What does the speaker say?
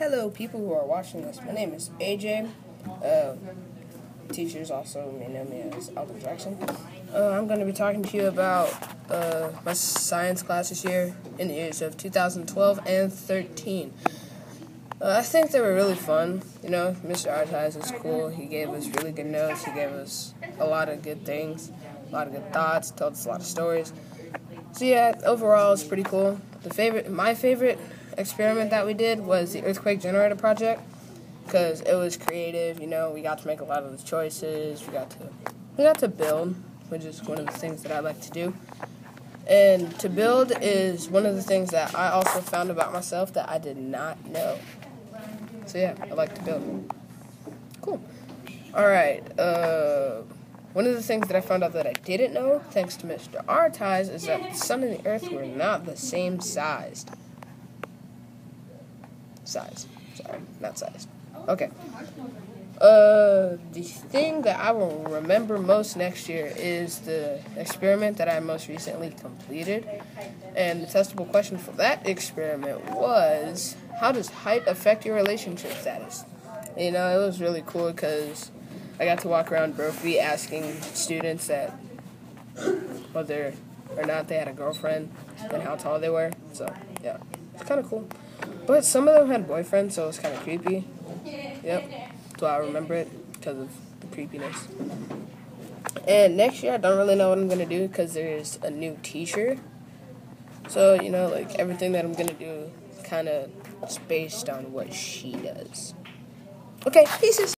Hello, people who are watching this. My name is AJ. Teachers also may know me as Alvin Jackson. I'm going to be talking to you about my science class this year in the years of 2012 and 13. I think they were really fun. You know, Mr. Artize is cool. He gave us really good notes. He gave us a lot of good things, a lot of good thoughts, told us a lot of stories. So yeah, overall it's pretty cool. My favorite experiment that we did was the earthquake generator project, because it was creative. You know, we got to make a lot of the choices. We got to build, which is one of the things that I like to do. And to build is one of the things that I also found about myself that I did not know. So yeah, I like to build. Cool. Alright, one of the things that I found out that I didn't know, thanks to Mr. Artize, is that the sun and the earth were not the same size. Sorry, not size. Okay. The thing that I will remember most next year is the experiment that I most recently completed. And the testable question for that experiment was, how does height affect your relationship status? You know, it was really cool because I got to walk around Brophy asking students that whether or not they had a girlfriend and how tall they were. So, yeah, it's kind of cool. But some of them had boyfriends, so it was kind of creepy. Yep, so I remember it because of the creepiness. And next year, I don't really know what I'm going to do because there's a new teacher. So, you know, like, everything that I'm going to do kind of is based on what she does. Okay, pieces.